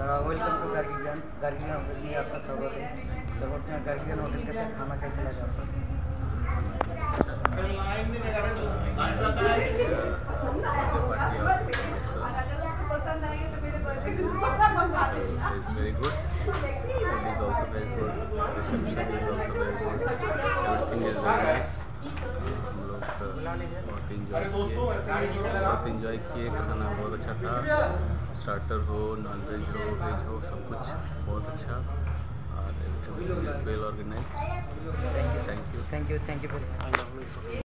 Welcome to गार्गियन hotel में आपका स्वागत है। सर अपना गार्गियन होटल के साथ खाना कैसे लगा आपको? Is very good. Food is also very good. Reception is also very good. Everything is very nice. हम लोग बहुत इंजॉय किए। खाना बहुत अच्छा था। स्टार्टर हो, नॉन वेज हो, वेज हो, सब कुछ बहुत अच्छा और वेल ऑर्गेनाइज। Thank you.